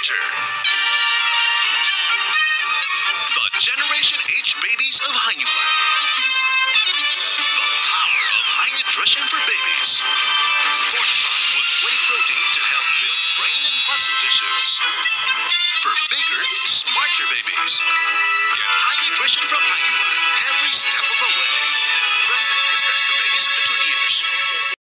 Smarter. The Generation H babies of Hainulan. The power of high nutrition for babies. Fortified with whey protein to help build brain and muscle tissues. For bigger, smarter babies.